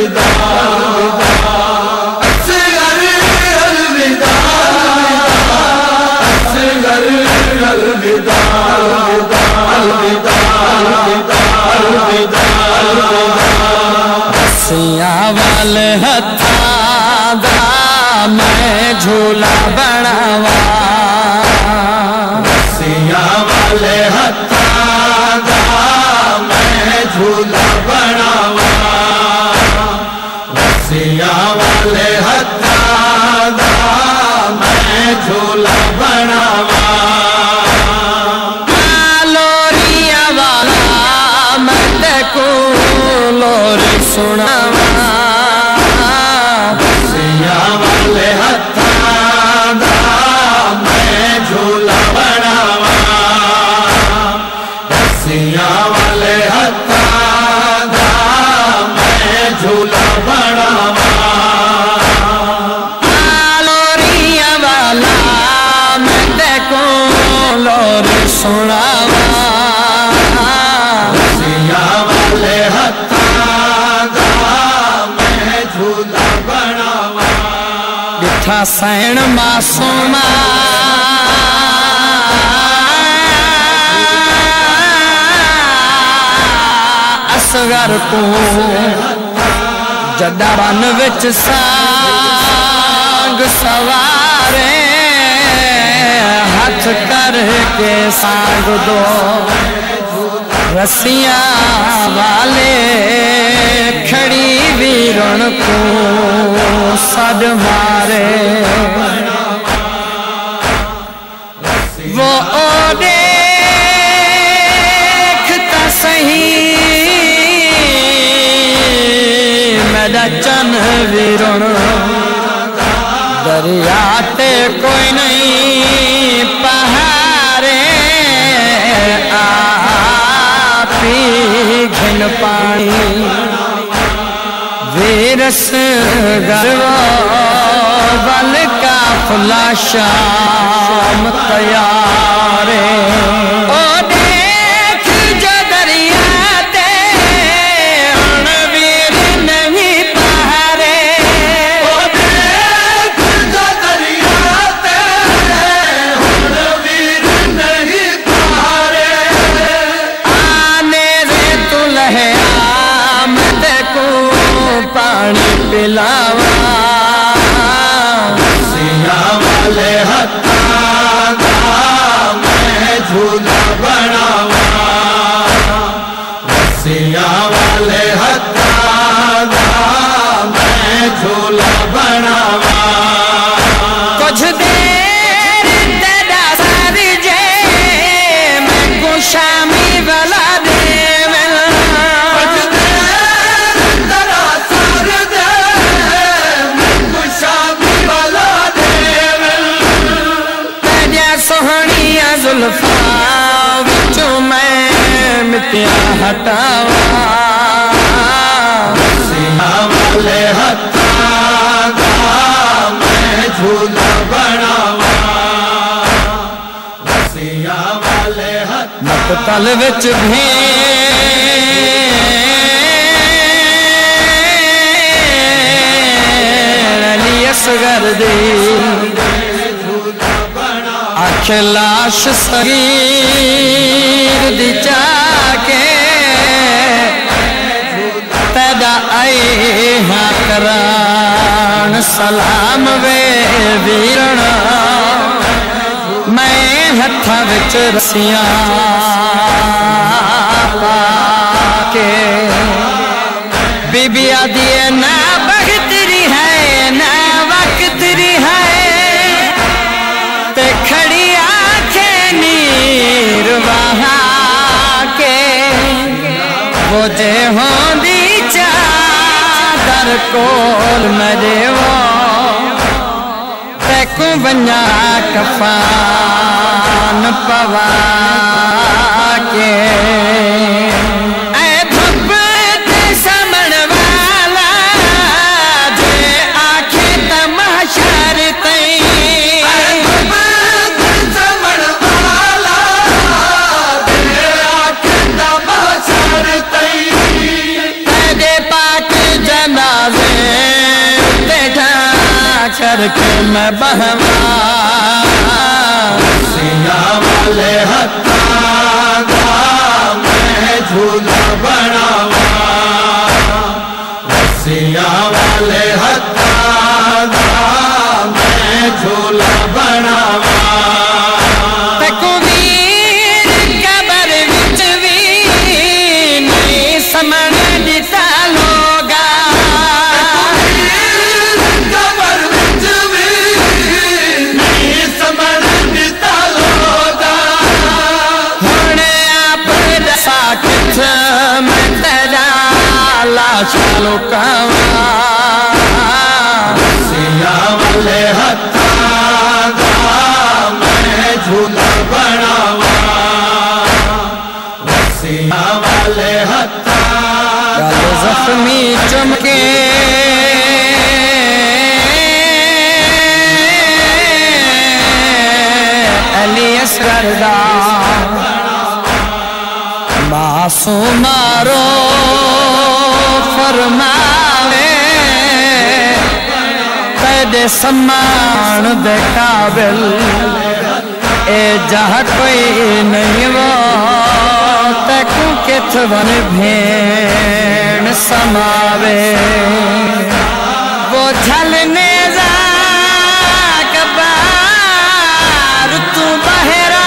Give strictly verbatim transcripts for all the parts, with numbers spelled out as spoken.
अलविदा असगर अलविदा असगर अलविदा अलविदा अलविदा रस्सियां वाले हत्थां दा मैं झूला बनावा रस्सियां वाले हत्थां दा मैं झूला बनावा रस्सियां वाले हत्थां दा मैं झूला बनावा लोरिया वाला मैं देखो लोरी सुनावा रस्सियां वाले हत्थां दा मैं झूला बनावा रस्सियां वाले हत्थां दा मैं झूला बनावा लोरिया वाला मैं देखो लोरी सुनावा रस्सियां वाले हत्थां दा मैं झूला बनावा बिठा सैन मासूमा असगर को जदा बन विच सांग सवारे हाथ करके सांग दो रस्सियां वाले खड़ी वीरण को सद मारे वो देखता सही मेरा चन वीरण दरिया ते कोई नहीं पहाड़े आपी घिन पानी वीरस गर्व बल का फुला शाम तैयारे ओ देख जो दरिया ते हण वीर नहीं पहारे ओ देख जो दरिया ते हण वीर नहीं पहारे आने रे तू लहे आमद को पानी पिलावा रस्सियां वाले हत्थां दा मैं झूला बनावा रस्सियां वाले हत्थां दा मैं झूला बनावा कुछ देर तेरा सर जे मैं को शामी वाला देवल कुछ देर तेरा सर दे मैं खुशामी वाला देवल तेरा सोहनिया जुल्फा विचों मैं मिटिया हटावा रस्सियां वाले हत्थां दा मैं झूला बनावा रस्सियां वाले हत्थां मकतल विच भेड़ अली असगर दी आख लाश सगीर दी जाके तेदा आए हाँ करान सलाम वे वीरण मैं हत्था विच रस्सियां पाके बीबी आदि ना बखतरी है ना वक्तरी है ते खड़ी आंखें नीर वहा के वो जे होंदी चादर कोल मरे वो तेको बन्या कफान पवा के ऐ धुप ते समण वाला जे आखे तमाशर तई करके मैं बहवा रस्सियां वाले हत्था दा मैं झूला बनावा रस्सियां वाले हत्था दा मैं झूला बनावा चालो कावा रस्सियां वाले हत्था दा मैं झूला बनावा रस्सियां वाले हत्था गल जख्मी चमके अली असगर दा मासूम मारो फरमावे कदे सम्मान दे काबिल ए जहाँ कोई नहीं वो तकू किथ वन भेण समावे वो झलने जा कबार तू बहरा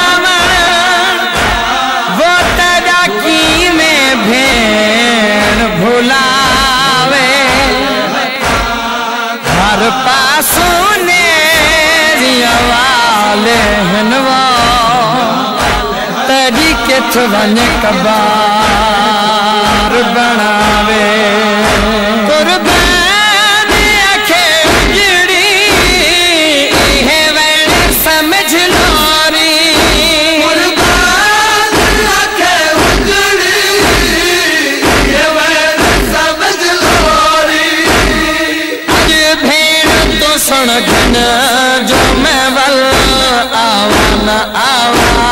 वो तदा की में भेण भुला हर पासों ने वाले हनवा तड़ी किथ वन कबार बनावे कुर्बान आखे उजड़ी है वैल समझ लोरी कुर्बान आखे उजड़ी है वैल समझ लोरी सुन घन जो मैं वल आवा न आवा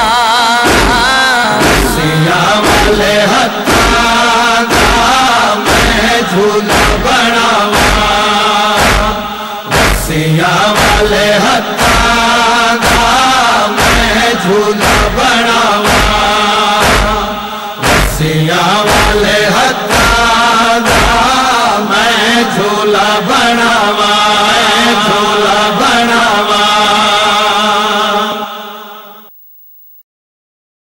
रस्सियां वाले हत्था दा मैं झूला बनावा रस्सियां वाले हत्था दा मैं झूला बनावा रस्सियां वाले